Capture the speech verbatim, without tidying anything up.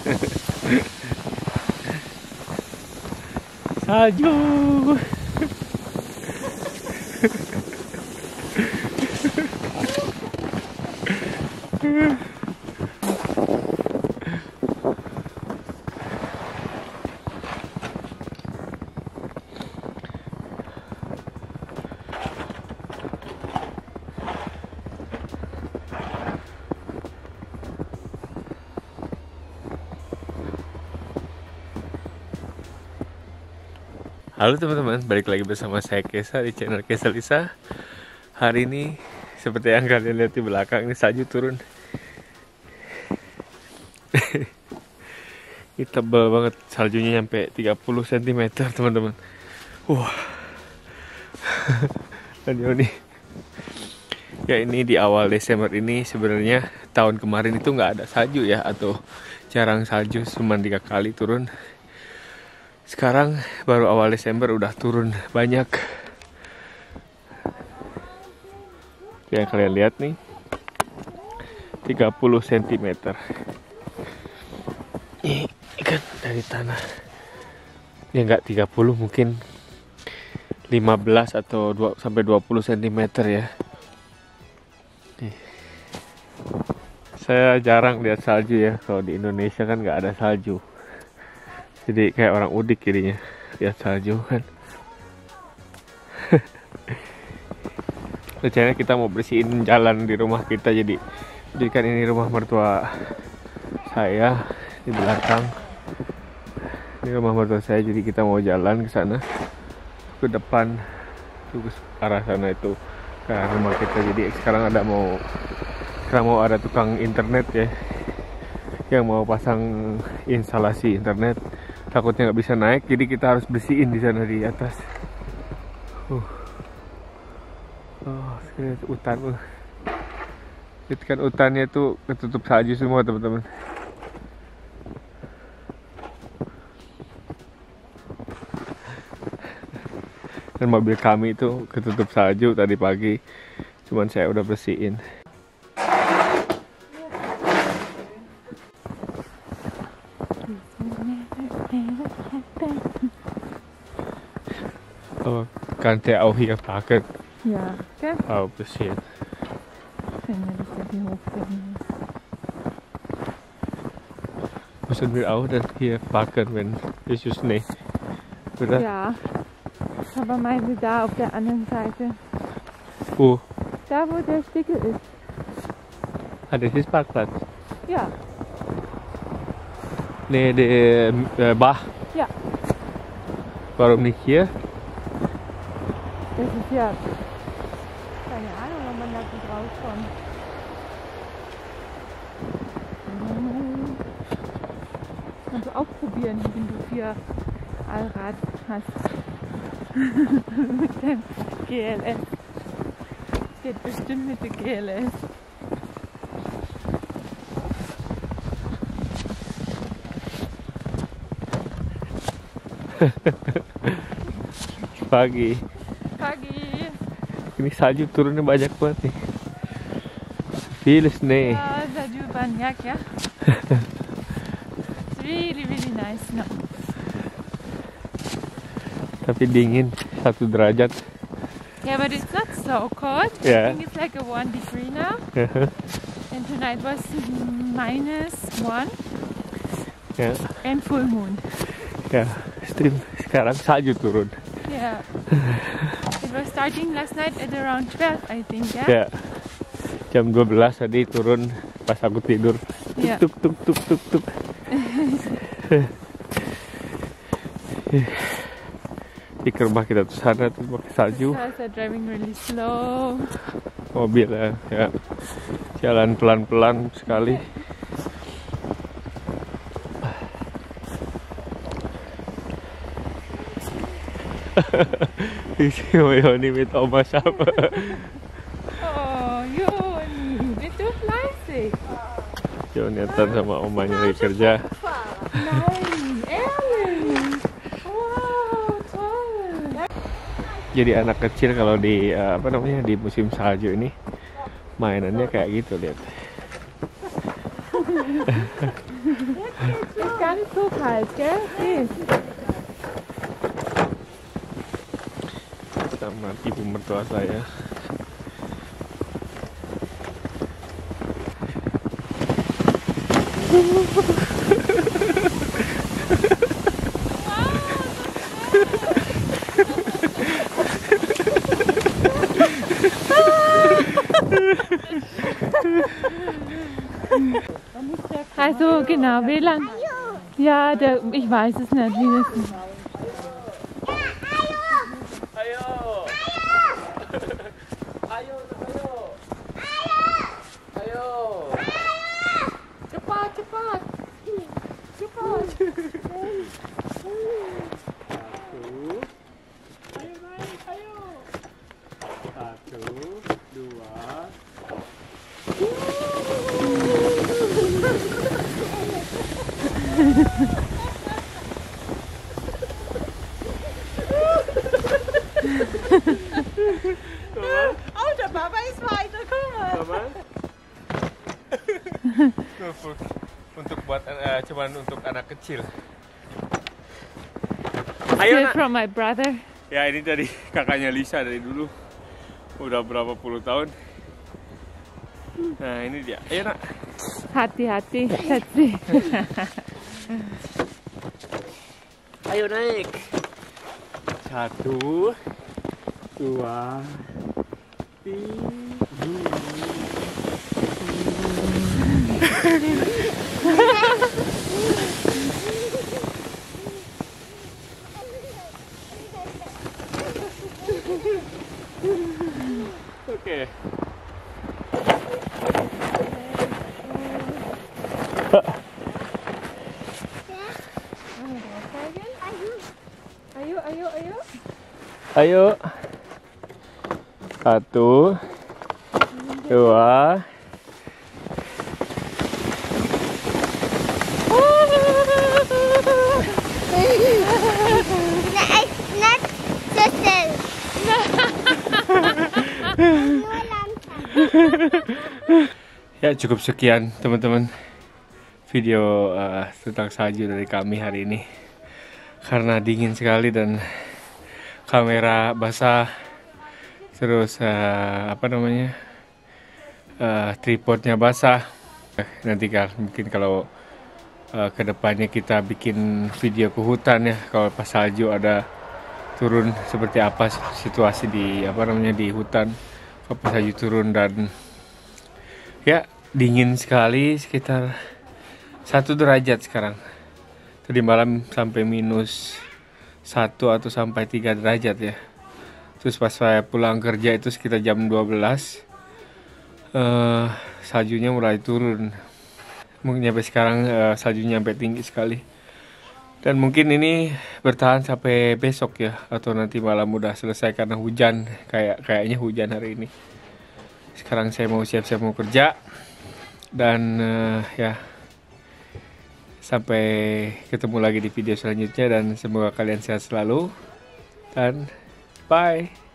Salju. Halo teman-teman, balik lagi bersama saya Kesa di channel Kesa Lisa. Hari ini seperti yang kalian lihat di belakang, ini salju turun. Ini tebal banget, saljunya sampai tiga puluh sentimeter teman-teman. Wah. Dan ini ya ini di awal Desember ini, sebenarnya tahun kemarin itu nggak ada salju ya, atau jarang salju, cuma tiga kali turun. Sekarang baru awal Desember udah turun banyak. Ya kalian lihat nih, tiga puluh sentimeter. Ini kan dari tanah. Ya enggak tiga puluh, mungkin lima belas atau dua sampai dua puluh sentimeter ya. Nih. Saya jarang lihat salju ya, kalau di Indonesia kan nggak ada salju. Jadi kayak orang udik jadinya lihat salju kan. Rencananya kita mau bersihin jalan di rumah kita, jadi jadi kan ini rumah mertua saya di belakang. Ini rumah mertua saya, jadi kita mau jalan ke sana, ke depan, ke arah sana itu ke arah rumah kita. Jadi sekarang ada mau sekarang mau ada tukang internet ya, yang mau pasang instalasi internet. Takutnya nggak bisa naik, jadi kita harus bersihin di sana di atas. Uh. Oh, sekali hutan. Uh. Itu kan hutannya tuh ketutup salju semua teman-teman. Dan mobil kami itu ketutup salju tadi pagi, cuman saya udah bersihin. Oh, kan der auch hier parken? Ja, gell? Oh, bisschen. Wenn wir das hier hochgehen. Müssen wir auch dann hier parken, wenn es ist Schnee, oder? Ja, aber meinen Sie da auf der anderen Seite? Wo? Da, wo der Stickel ist. Ah, das ist Parkplatz. Ja. Nee, der äh, Bach. Ja. Warum nicht hier? Das ist ja, keine Ahnung, ob man da gut rauskommt. Kannst du ausprobieren, wenn du vier Allrad hast. Mit dem G L S. Geht bestimmt mit dem G L S. Pagi. Pagi. Ini salju turunnya banyak banget nih. Viel Schnee. Ja, salju banyak ya. It's really really nice now. Tapi dingin, satu derajat. Yeah, but it's not so cold. Yeah. I think it's like a one degree now. And tonight was minus one. Ya. And full moon. Ya, stream sekarang salju turun. Yeah. It was starting last night at around twelve, I think, yeah? Ya. Jam dua belas tadi turun pas aku tidur. Yeah. Tuk tuk tuk tuk tuk. Di ke rumah kita tuh sana tuh pakai salju. Cars are driving really slow. Mobil ya, ya. Jalan pelan-pelan sekali. Yoni mit Oma siapa? Oh, Yoni, bist du fleißig? Jonathan sama omanya lagi kerja. Nein, ehrlich. Wow, toll. Jadi anak kecil kalau di uh, apa namanya di musim salju ini mainannya kayak gitu, lihat. Ist gar nicht so kalt, gell? Geht. Sama ibu mertua saya. Also genau, W L A N. Ja, der, ich weiß es nicht. Wie das ist. Cepat, cepat. Cepat. Ayo naik, ayo. Satu, dua. Oh, der Papa ist weiter, guck mal. Mama. Untuk buat uh, cuman untuk anak kecil. Ayo Still nak. from my brother. Ya ini dari kakaknya Lisa dari dulu. Udah berapa puluh tahun. Nah ini dia. Ayo nak. Hati-hati, Schatzi. Ayo naik. Satu, dua, tiga. Oke. Ayo, ayo, ayo. Ayo. Satu, dua. Not sister. Ya cukup sekian teman-teman video uh, tentang salju dari kami hari ini. Karena dingin sekali dan kamera basah, terus uh, apa namanya uh, tripodnya basah. Nanti kan mungkin kalau uh, kedepannya kita bikin video ke hutan ya, kalau pas salju ada turun seperti apa situasi di apa namanya di hutan, kalau pas salju turun dan ya dingin sekali sekitar satu derajat sekarang. Tadi malam sampai minus satu atau sampai tiga derajat ya. Terus pas saya pulang kerja itu sekitar jam dua belas uh, saljunya mulai turun. Mungkin sampai sekarang uh, saljunya sampai tinggi sekali. Dan mungkin ini bertahan sampai besok ya, atau nanti malam udah selesai karena hujan, kayak kayaknya hujan hari ini. Sekarang saya mau siap-siap mau kerja dan uh, ya. Sampai ketemu lagi di video selanjutnya dan semoga kalian sehat selalu dan bye.